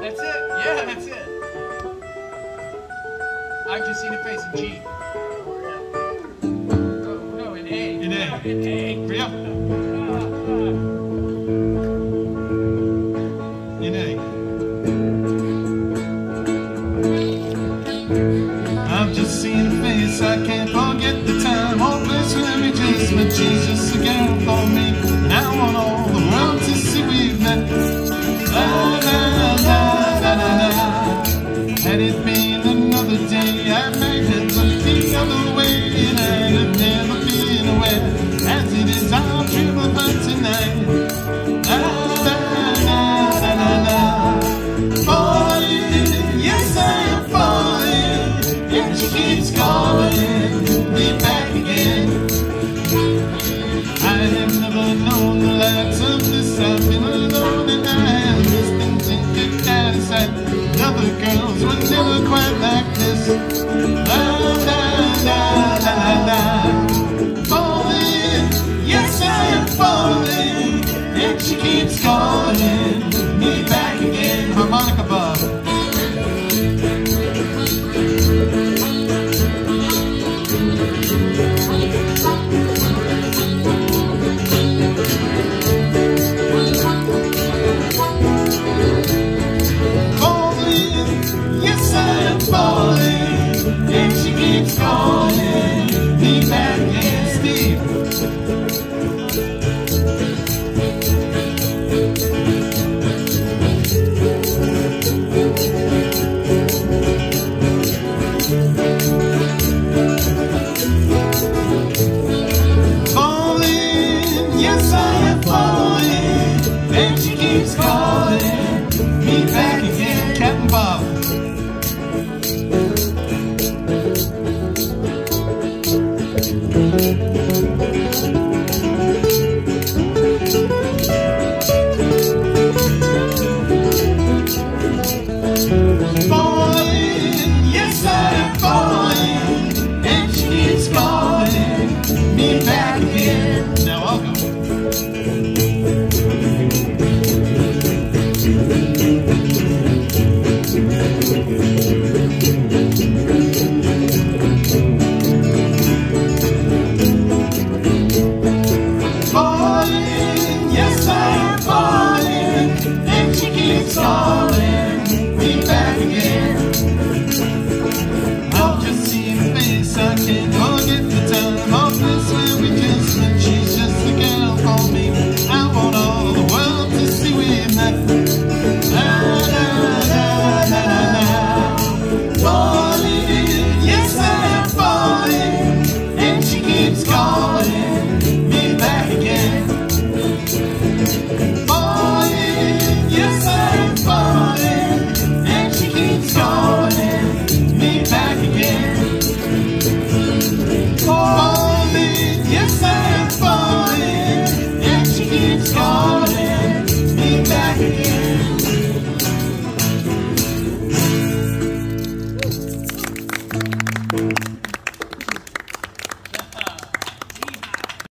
That's it. Yeah, that's it. I've just seen a face in G. No, in A. In A. In A. Yep. In A. I've just seen a face, I can't forget the time. All place where we just met. She's just a girl for me. And I want all the world to see we've met. La la la la la la. Had it been another day, I might have looked the other way, and I'd have never been aware. As it is, I'll dream about tonight. La la la la la la. Falling, yes I am falling, and she keeps calling me back again. I have never known the likes of this. I've been alone and I am listening to get out of sight. Other girls were never quite like this. La la la la la la. Falling, yes I am falling, and she keeps calling me back again. Harmonica Bob. Falling, and she keeps calling me back again. Steve. Falling, yes I am falling, and she keeps calling me back again. Captain Bob. Falling, yes I am falling, and she keeps calling me back again. Now I'll go. Falling, yes I am falling, and she keeps calling me back again. I've just seen her face, I can't forget the time. All this where we just met, she's just a girl for me. I want all the world to see we met. La la la la la la. Falling, yes I am falling, and she keeps calling me back again. Falling, yes I am falling, and she keeps calling me back again. Falling, yes I am falling, and she keeps calling me back again.